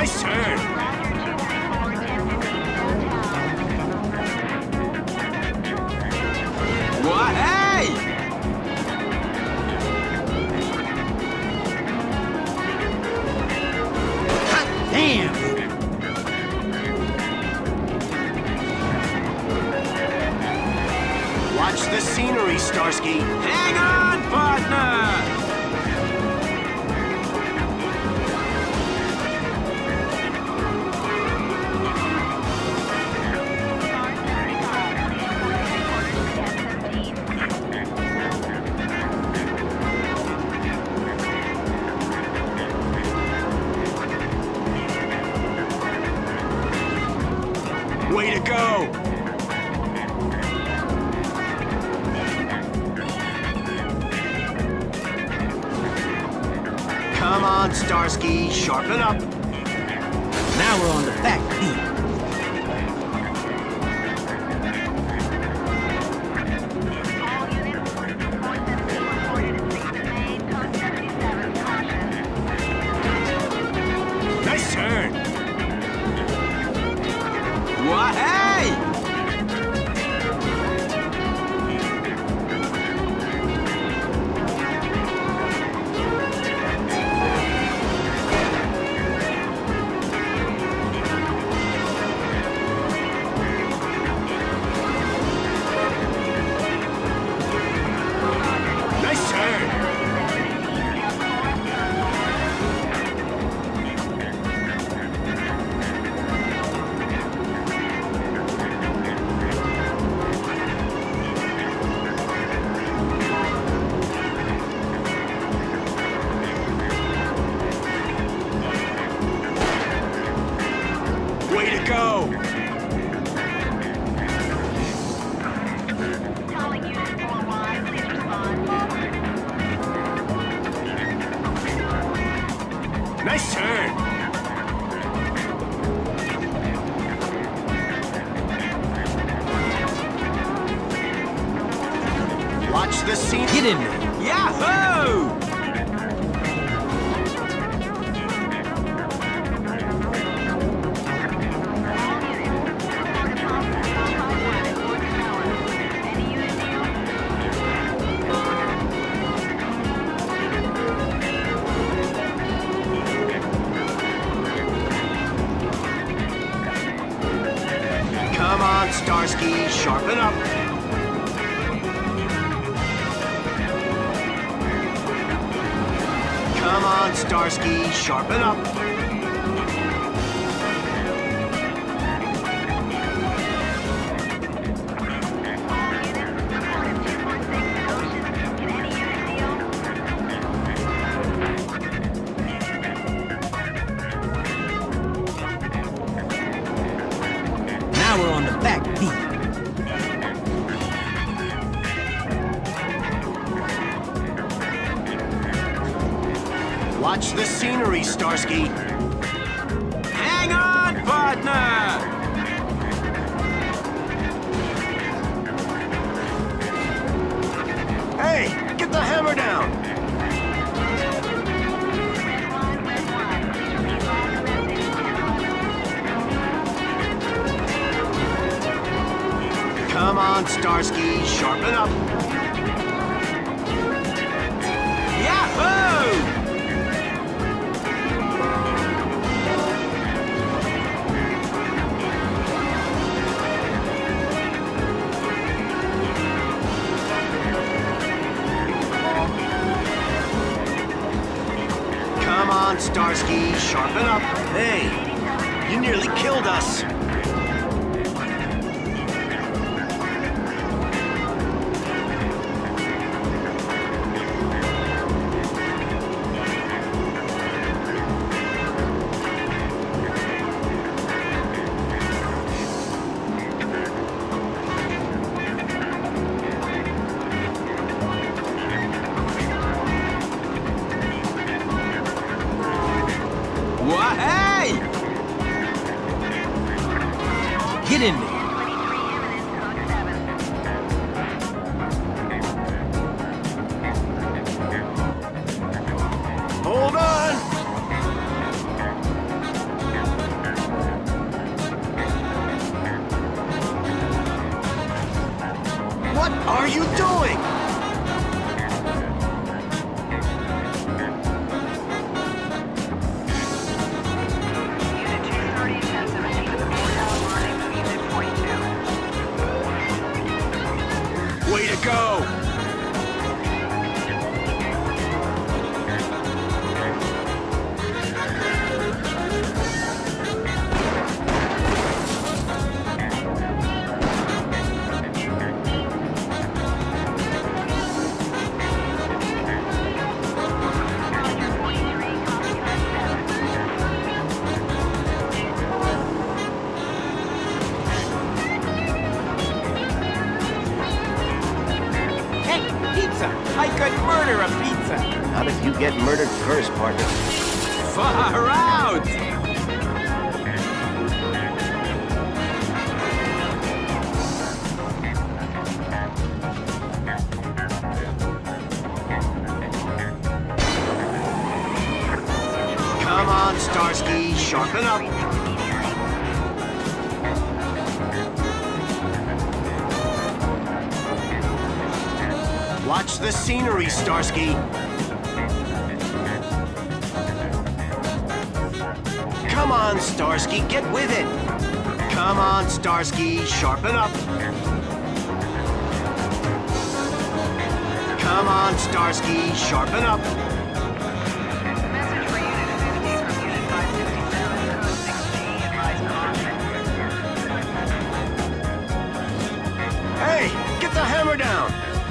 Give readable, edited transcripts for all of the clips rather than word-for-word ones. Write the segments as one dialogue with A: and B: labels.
A: Nice turn. What? Hey!
B: Hot damn!
A: Watch the scenery, Starsky. Hang on, partner! Way to go! Come on, Starsky, sharpen up.
B: Now we're on the back beat.
A: Nice turn. What? Hey! Nice turn. Way to go!
C: Calling unit 4Y, please respond.
A: Nice turn. Watch the scene.
B: Get in there.
A: Yahoo! Come on, Starsky, sharpen up. Come on, Starsky, sharpen up.
B: Now we're on the back beat.
A: Watch the scenery, Starsky. Hang on, partner! Hey, get the hammer down! Come on, Starsky, sharpen up. Yahoo! Come on, Starsky, sharpen up. Hey, you nearly killed us. What? Hey!
B: Get in there.
A: Hold on! get murdered first, partner.
B: Far out!
A: Come on, Starsky, sharpen up. Watch the scenery, Starsky. Come on, Starsky, get with it. Come on, Starsky, sharpen up. Come on, Starsky, sharpen up.
C: Message for Unit 50 from Unit 567, code 6G, advise caution.
A: Hey, get the hammer down.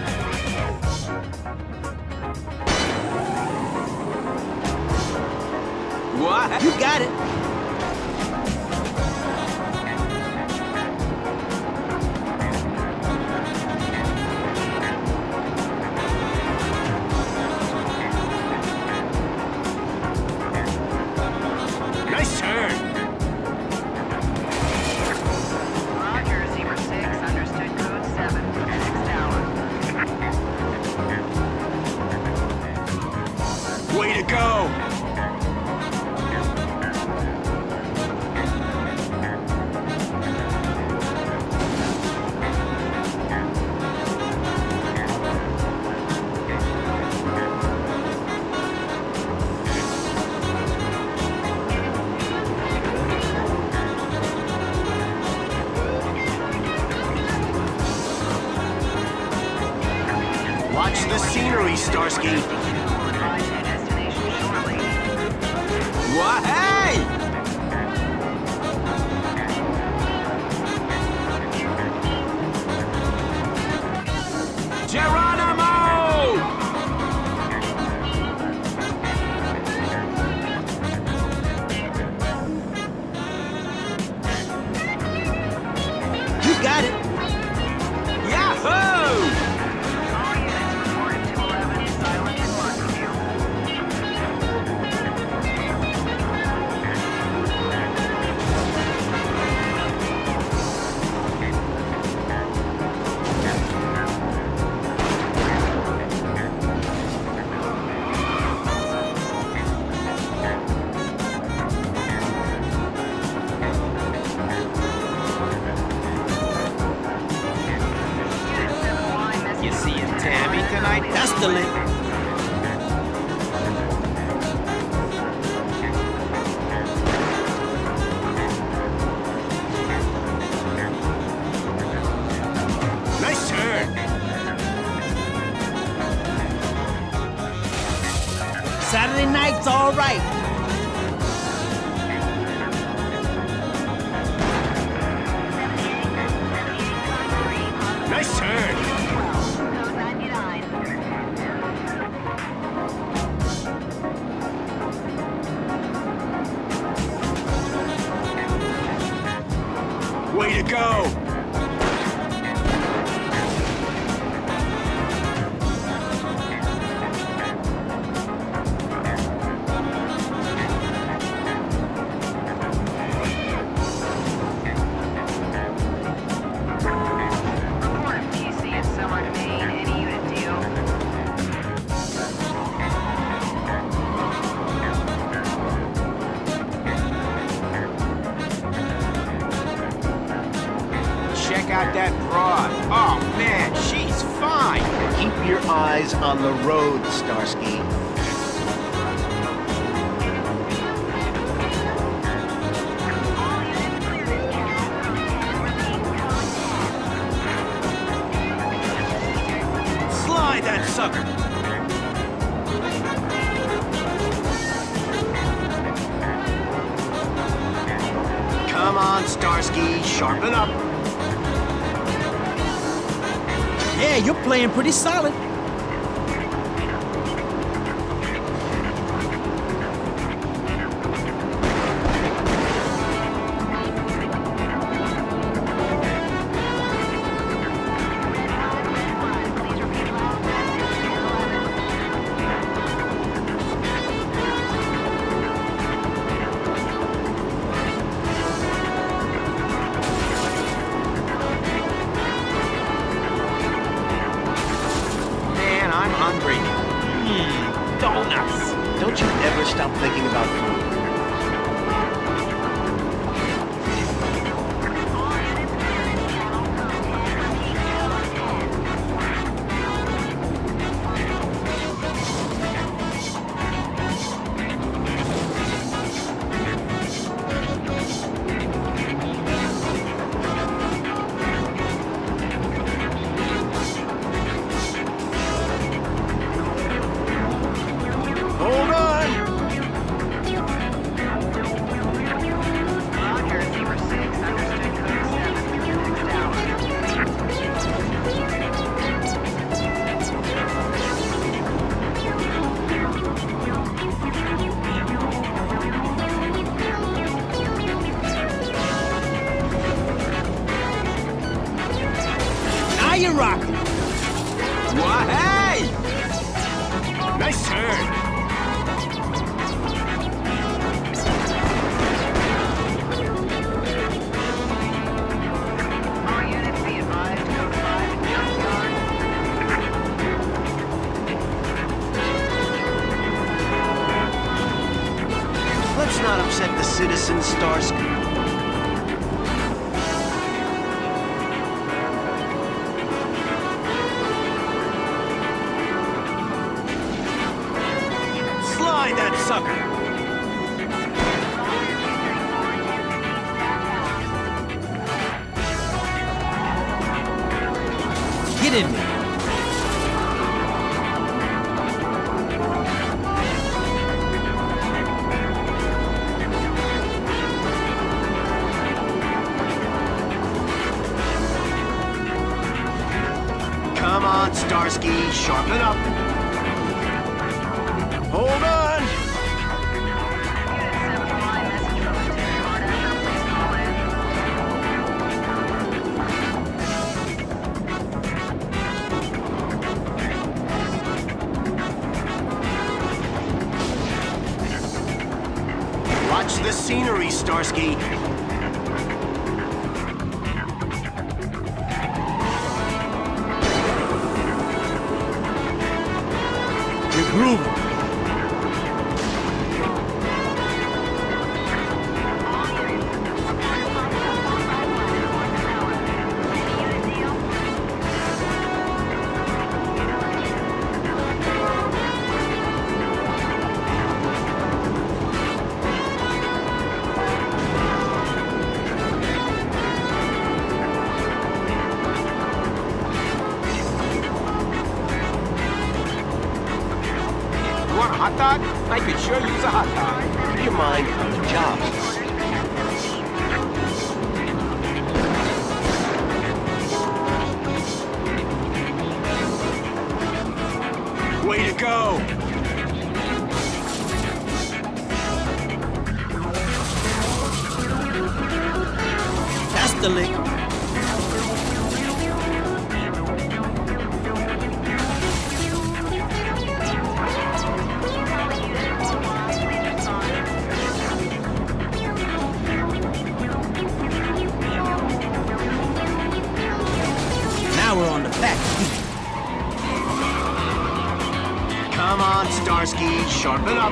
B: What? You got it.
A: Nice turn.
C: Roger, Zebra 6, understood code 7, next tower.
A: Way to go. Watch the scenery, Starsky.
C: Advise your destination shortly.
B: What? Hey! Geronimo! You got it. Yahoo!
C: All units reported 211, silent and marked view. Unit 7Y, message
B: You
C: from
B: seeing
C: Unit
B: Tammy
C: 5,
B: tonight? That's the link.
A: Nice turn.
B: Saturday night's all right.
A: Nice turn.
C: code 99.
A: Way to go.
C: Report of TC at Summer Domain, any unit deal.
B: Check out that broad. Oh man, she's fine.
A: Keep your eyes on the road, Starsky.
C: All units clear this channel. Repeat, code
A: Slide that sucker. Come on, Starsky, sharpen up.
B: Yeah, you're playing pretty solid.
C: Please repeat last message, 1011.
A: thinking about food.
B: You rock 'em. What? Hey!
A: Nice turn.
C: All units be advised, code 5 and junkyard.
A: Let's not upset the citizens, Starsky. Slide that sucker!
B: Get in there.
A: Come on, Starsky, sharpen up. Hold on!
C: Unit 7 line message from Lieutenant Hardacre. Please call in.
A: Watch the scenery, Starsky.
B: You're grooving.
D: Want a hot dog? I could sure use a hot dog.
A: Keep your mind on the job. Way to go!
B: That's the lick. Now we're on the back feet.
A: Come on, Starsky, sharpen up.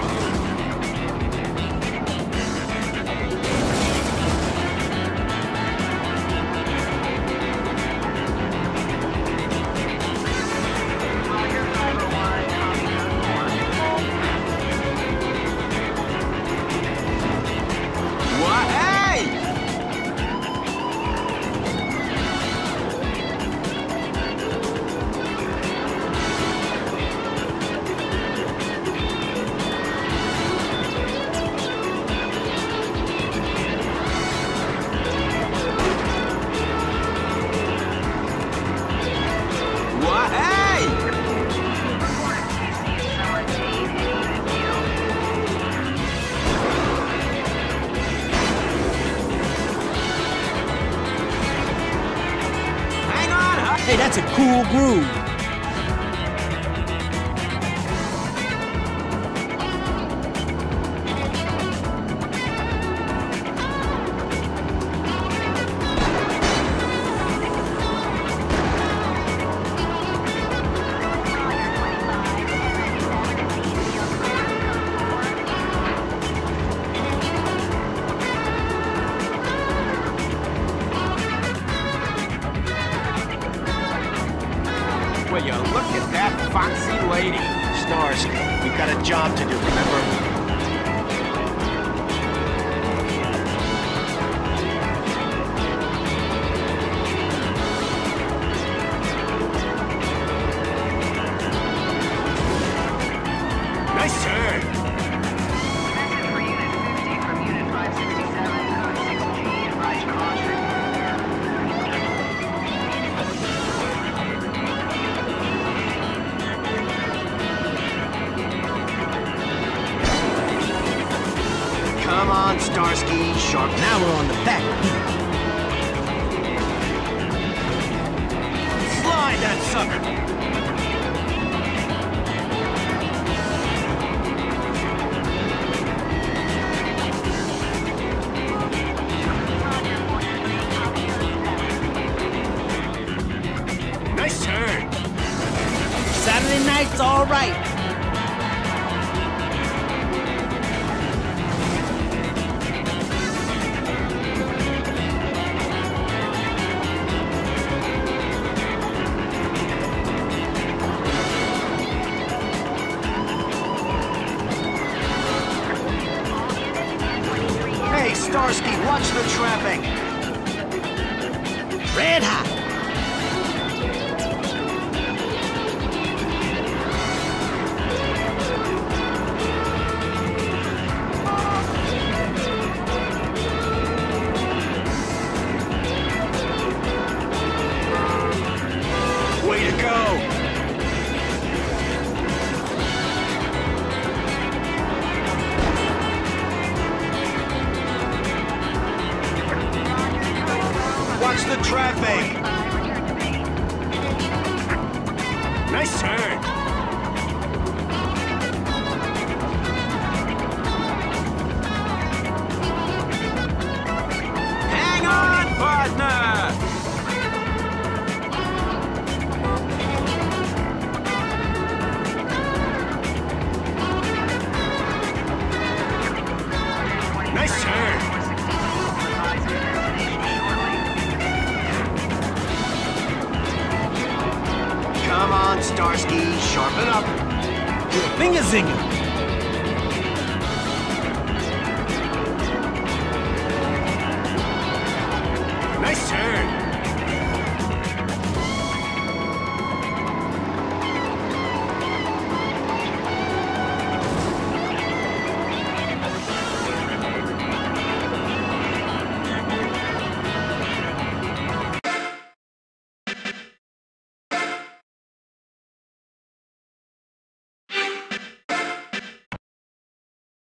D: What? Hey! What? Hey! Hang on, huh?
B: Hey, that's a cool groove.
A: Starsky. We've got a job to do, remember? Nice turn!
C: Message for Unit 50 from Unit 567, code 6G, advise caution.
A: Come on, Starsky, sharp.
E: Now we're on the back beat.
A: Slide that sucker! Nice turn!
E: Saturday night's all right.
A: Hey, Starsky, watch the trapping!
E: Red hot.
A: Way to go! Watch the traffic! Nice turn!
D: Hang on, partner!
A: Nice turn!
C: Advise your destination shortly.
A: Come on, Starsky, sharpen up!
E: Finger zinger.